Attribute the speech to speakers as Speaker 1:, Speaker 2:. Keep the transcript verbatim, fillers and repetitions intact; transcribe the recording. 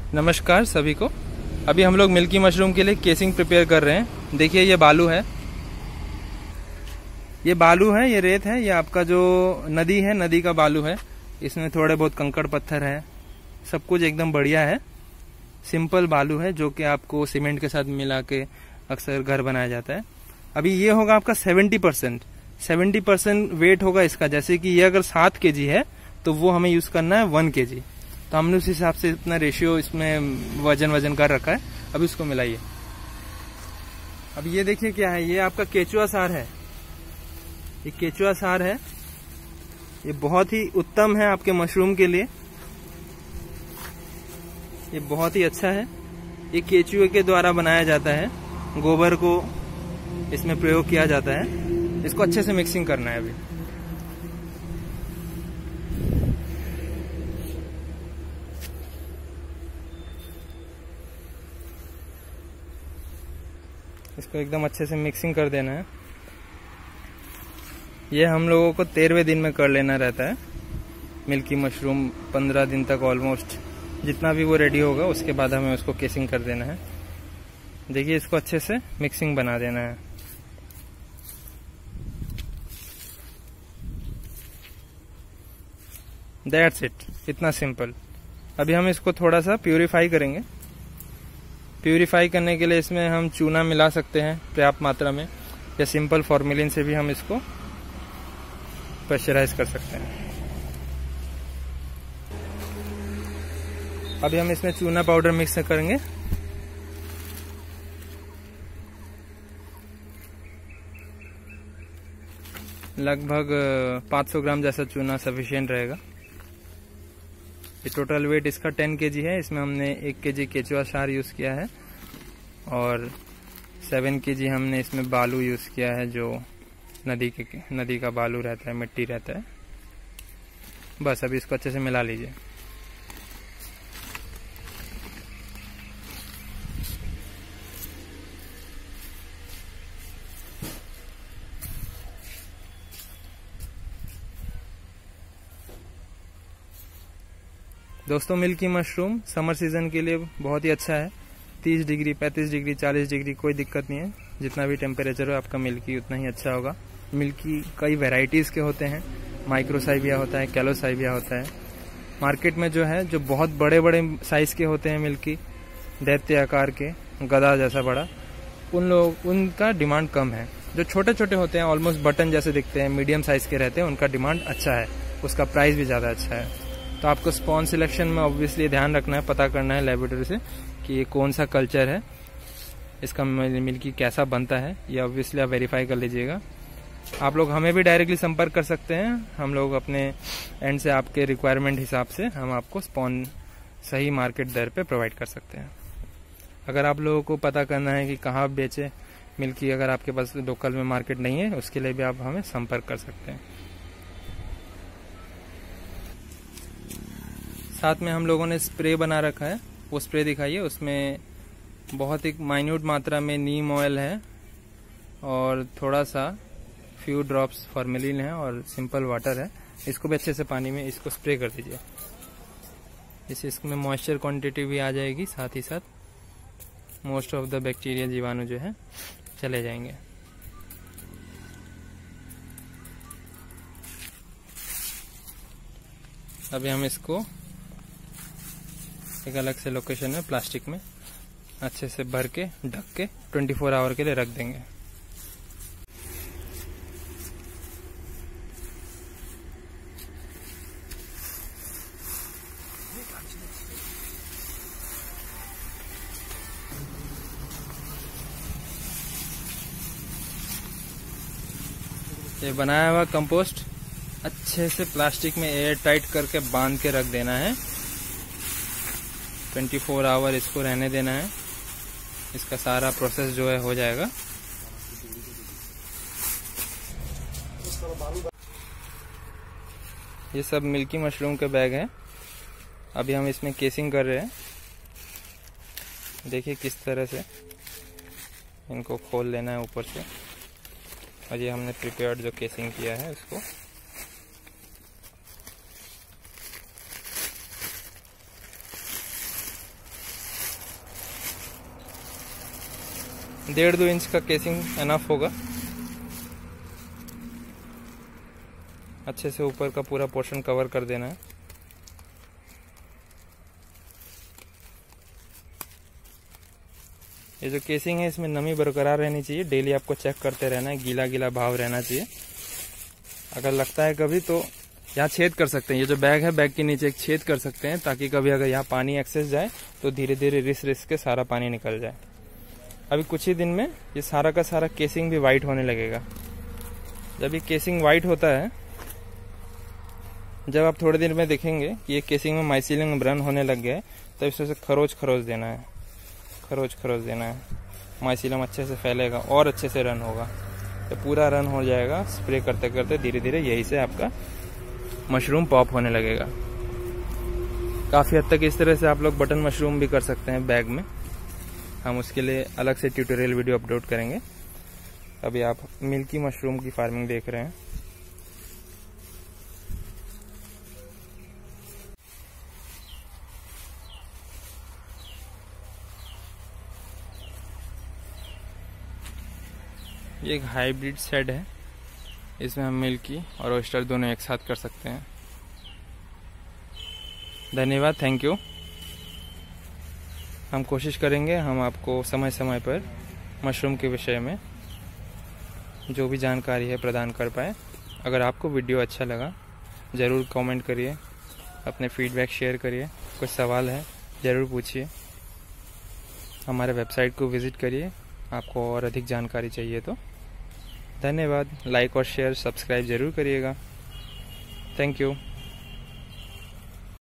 Speaker 1: नमस्कार सभी को। अभी हम लोग मिल्की मशरूम के लिए केसिंग प्रिपेयर कर रहे हैं। देखिए ये बालू है, ये बालू है, ये रेत है, ये आपका जो नदी है, नदी का बालू है। इसमें थोड़े बहुत कंकड़ पत्थर है, सब कुछ एकदम बढ़िया है। सिंपल बालू है जो कि आपको सीमेंट के साथ मिला के अक्सर घर बनाया जाता है। अभी ये होगा आपका seventy percent seventy percent weight होगा इसका। जैसे कि ये अगर सात के जी है तो वो हमें यूज करना है वन के जी। तो हमने उस हिसाब से इतना रेशियो इसमें वजन वजन कर रखा है। अभी उसको मिलाइए। अब ये देखिए क्या है, ये आपका केचुआ सार है। ये केचुआ सार है, ये बहुत ही उत्तम है आपके मशरूम के लिए। ये बहुत ही अच्छा है। ये केचुए के द्वारा बनाया जाता है, गोबर को इसमें प्रयोग किया जाता है। इसको अच्छे से मिक्सिंग करना है अभी। इसको एकदम अच्छे से मिक्सिंग कर देना है। ये हम लोगों को तेरहवें दिन में कर लेना रहता है। मिल्की मशरूम पंद्रह दिन तक ऑलमोस्ट जितना भी वो रेडी होगा उसके बाद हमें उसको केसिंग कर देना है। देखिए इसको अच्छे से मिक्सिंग बना देना है। दैट्स इट, इतना सिंपल। अभी हम इसको थोड़ा सा प्यूरिफाई करेंगे। प्यूरिफाई करने के लिए इसमें हम चूना मिला सकते हैं पर्याप्त मात्रा में, या सिंपल फॉर्मेलिन से भी हम इसको प्रेशराइज कर सकते हैं। अभी हम इसमें चूना पाउडर मिक्स करेंगे। लगभग पाँच सौ ग्राम जैसा चूना सफिशिएंट रहेगा। ये टोटल वेट इसका टेन केजी है। इसमें हमने एक केजी केचुआ सार यूज किया है और सेवन केजी हमने इसमें बालू यूज किया है, जो नदी के नदी का बालू रहता है, मिट्टी रहता है। बस अभी इसको अच्छे से मिला लीजिए। दोस्तों मिल्की मशरूम समर सीजन के लिए बहुत ही अच्छा है। तीस डिग्री, पैंतीस डिग्री, चालीस डिग्री कोई दिक्कत नहीं है। जितना भी टेम्परेचर हो आपका मिल्की उतना ही अच्छा होगा। मिल्की कई वैरायटीज़ के होते हैं। माइक्रोसाइबिया होता है, कैलोसाइबिया होता है। मार्केट में जो है, जो बहुत बड़े बड़े साइज़ के होते हैं मिल्की, दैत्य आकार के, गदा जैसा बड़ा, उन लोग उनका डिमांड कम है। जो छोटे छोटे होते हैं, ऑलमोस्ट बटन जैसे दिखते हैं, मीडियम साइज़ के रहते हैं, उनका डिमांड अच्छा है, उसका प्राइस भी ज़्यादा अच्छा है। तो आपको स्पॉन सिलेक्शन में ऑब्वियसली ध्यान रखना है, पता करना है लेबोरेटरी से कि ये कौन सा कल्चर है, इसका मिल्की कैसा बनता है, ये ऑब्वियसली आप वेरीफाई कर लीजिएगा। आप लोग हमें भी डायरेक्टली संपर्क कर सकते हैं। हम लोग अपने एंड से आपके रिक्वायरमेंट हिसाब से हम आपको स्पॉन सही मार्केट दर पे प्रोवाइड कर सकते हैं। अगर आप लोगों को पता करना है कि कहाँ बेचे मिल्की, अगर आपके पास लोकल में मार्केट नहीं है, उसके लिए भी आप हमें संपर्क कर सकते हैं। साथ में हम लोगों ने स्प्रे बना रखा है, वो स्प्रे दिखाइए। उसमें बहुत ही माइन्यूट मात्रा में नीम ऑयल है और थोड़ा सा फ्यू ड्रॉप्स फॉर्मेलिन है और सिंपल वाटर है। इसको भी अच्छे से पानी में इसको स्प्रे कर दीजिए। इससे इसमें मॉइस्चर क्वांटिटी भी आ जाएगी, साथ ही साथ मोस्ट ऑफ द बैक्टीरिया, जीवाणु जो है चले जाएंगे। अभी हम इसको एक अलग से लोकेशन में प्लास्टिक में अच्छे से भर के ढक के चौबीस आवर के लिए रख देंगे। ये बनाया हुआ कंपोस्ट अच्छे से प्लास्टिक में एयर टाइट करके बांध के रख देना है। चौबीस आवर इसको रहने देना है। इसका सारा प्रोसेस जो है हो जाएगा। ये सब मिल्की मशरूम के बैग हैं। अभी हम इसमें केसिंग कर रहे हैं। देखिए किस तरह से इनको खोल लेना है ऊपर से। और ये हमने प्रिपेयर्ड जो केसिंग किया है उसको डेढ़ दो इंच का केसिंग एनफ होगा। अच्छे से ऊपर का पूरा पोर्शन कवर कर देना है। ये जो केसिंग है इसमें नमी बरकरार रहनी चाहिए, डेली आपको चेक करते रहना है, गीला गीला भाव रहना चाहिए। अगर लगता है कभी तो यहाँ छेद कर सकते हैं, ये जो बैग है बैग के नीचे एक छेद कर सकते हैं, ताकि कभी अगर यहाँ पानी एक्सेस जाए तो धीरे धीरे रिस रिस के सारा पानी निकल जाए। अभी कुछ ही दिन में ये सारा का सारा केसिंग भी वाइट होने लगेगा। जब ये केसिंग वाइट होता है, जब आप थोड़े दिन में देखेंगे कि ये केसिंग में माइसीलियम रन होने लग गया है, तब इसमें खरोच खरोच देना है, खरोच खरोच देना है। माइसीलियम अच्छे से फैलेगा और अच्छे से रन होगा। तो पूरा रन हो जाएगा, स्प्रे करते करते धीरे धीरे यही से आपका मशरूम पॉप होने लगेगा। काफ़ी हद तक इस तरह से आप लोग बटन मशरूम भी कर सकते हैं बैग में। हम उसके लिए अलग से ट्यूटोरियल वीडियो अपलोड करेंगे। अभी आप मिल्की मशरूम की फार्मिंग देख रहे हैं। ये एक हाइब्रिड सेड है, इसमें हम मिल्की और ऑयस्टर दोनों एक साथ कर सकते हैं। धन्यवाद, थैंक यू। हम कोशिश करेंगे हम आपको समय समय पर मशरूम के विषय में जो भी जानकारी है प्रदान कर पाए। अगर आपको वीडियो अच्छा लगा ज़रूर कमेंट करिए, अपने फीडबैक शेयर करिए। कुछ सवाल है ज़रूर पूछिए। हमारे वेबसाइट को विज़िट करिए, आपको और अधिक जानकारी चाहिए तो। धन्यवाद। लाइक और शेयर सब्सक्राइब ज़रूर करिएगा। Thank you.